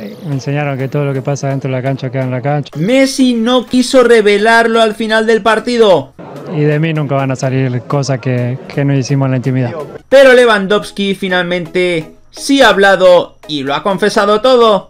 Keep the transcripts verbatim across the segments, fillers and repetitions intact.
me enseñaron que todo lo que pasa dentro de la cancha queda en la cancha. Messi no quiso revelarlo al final del partido. Y de mí nunca van a salir cosas que, que no hicimos en la intimidad. Pero Lewandowski finalmente sí ha hablado y lo ha confesado todo.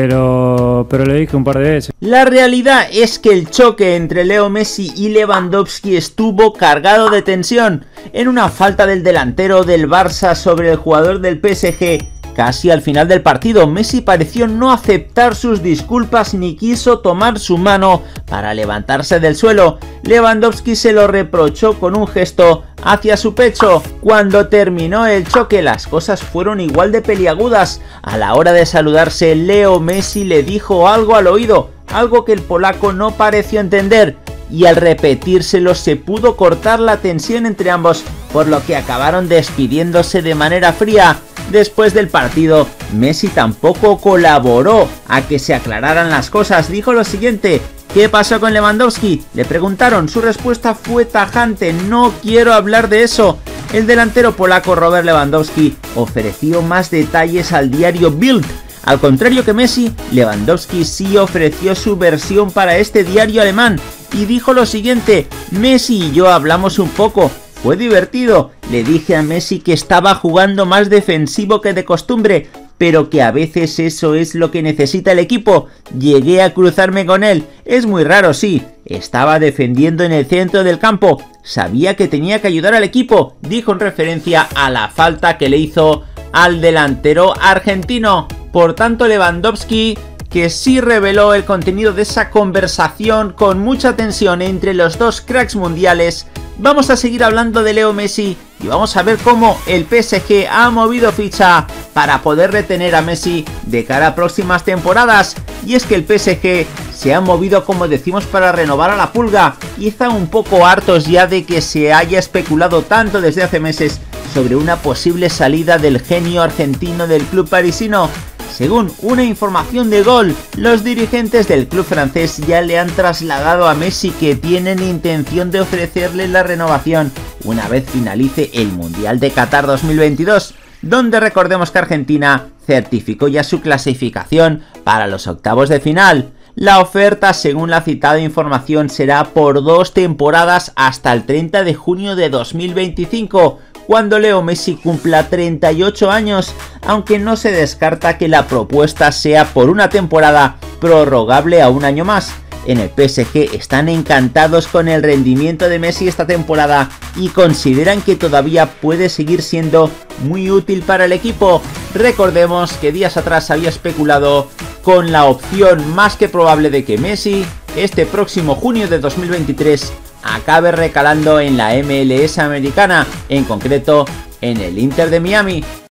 Pero, pero le dije un par de veces. La realidad es que el choque entre Leo Messi y Lewandowski estuvo cargado de tensión. En una falta del delantero del Barça sobre el jugador del P S G. Casi al final del partido, Messi pareció no aceptar sus disculpas ni quiso tomar su mano para levantarse del suelo. Lewandowski se lo reprochó con un gesto hacia su pecho. Cuando terminó el choque, las cosas fueron igual de peliagudas. A la hora de saludarse, Leo Messi le dijo algo al oído, algo que el polaco no pareció entender, y al repetírselo se pudo cortar la tensión entre ambos, por lo que acabaron despidiéndose de manera fría. Después del partido, Messi tampoco colaboró a que se aclararan las cosas. Dijo lo siguiente: ¿qué pasó con Lewandowski? Le preguntaron, su respuesta fue tajante: no quiero hablar de eso. El delantero polaco Robert Lewandowski ofreció más detalles al diario Bild. Al contrario que Messi, Lewandowski sí ofreció su versión para este diario alemán y dijo lo siguiente: Messi y yo hablamos un poco. Fue divertido, le dije a Messi que estaba jugando más defensivo que de costumbre, pero que a veces eso es lo que necesita el equipo. Llegué a cruzarme con él, es muy raro, sí, estaba defendiendo en el centro del campo, sabía que tenía que ayudar al equipo, dijo en referencia a la falta que le hizo al delantero argentino. Por tanto, Lewandowski, que sí reveló el contenido de esa conversación con mucha tensión entre los dos cracks mundiales. Vamos a seguir hablando de Leo Messi y vamos a ver cómo el P S G ha movido ficha para poder retener a Messi de cara a próximas temporadas. Y es que el P S G se ha movido, como decimos, para renovar a la Pulga, y están un poco hartos ya de que se haya especulado tanto desde hace meses sobre una posible salida del genio argentino del club parisino. Según una información de Gol, los dirigentes del club francés ya le han trasladado a Messi que tienen intención de ofrecerle la renovación una vez finalice el Mundial de Qatar dos mil veintidós, donde recordemos que Argentina certificó ya su clasificación para los octavos de final. La oferta, según la citada información, será por dos temporadas hasta el treinta de junio de dos mil veinticinco, cuando Leo Messi cumpla treinta y ocho años, aunque no se descarta que la propuesta sea por una temporada prorrogable a un año más. En el P S G están encantados con el rendimiento de Messi esta temporada y consideran que todavía puede seguir siendo muy útil para el equipo. Recordemos que días atrás había especulado con la opción más que probable de que Messi este próximo junio de dos mil veintitrés acabe recalando en la M L S americana, en concreto en el Inter de Miami.